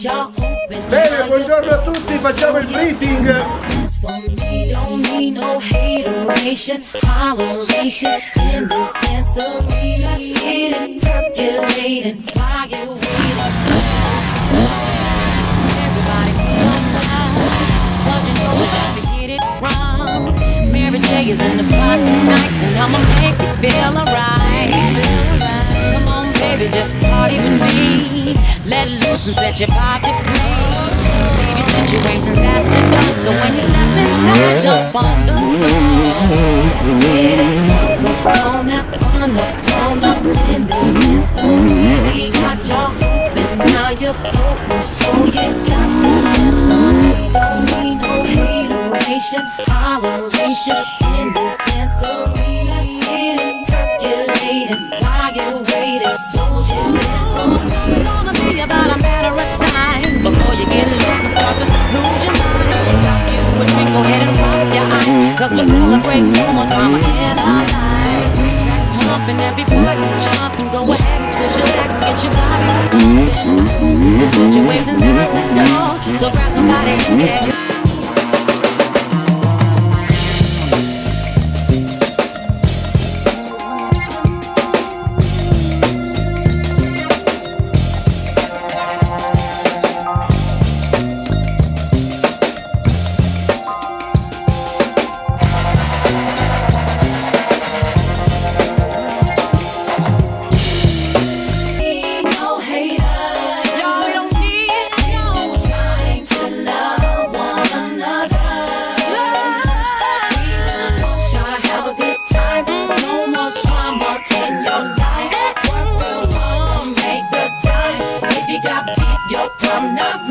Bene, buongiorno a tutti, facciamo il briefing. Is in the spot tonight, and I'ma make you feel alright. Come on, baby, just party with me. Let loose and set your body free. Leave your situations at the door, so when you're left inside, jump on the floor. Let's get it on up in this dance. We got your open, now you're floating, so you got to dance. We don't need no hateration, holleration in this dance. Let's get it percolating while you're waiting. So just it's gonna be about a matter of time before you get loose and start to lose your mind. Got you a drink, go ahead and rock your eyes, cause we're celebrating one more time in our lives. Up and everybody's jumping, go ahead and twist your back and get your body moving. Situations at the door, so grab somebody and get you. I'm not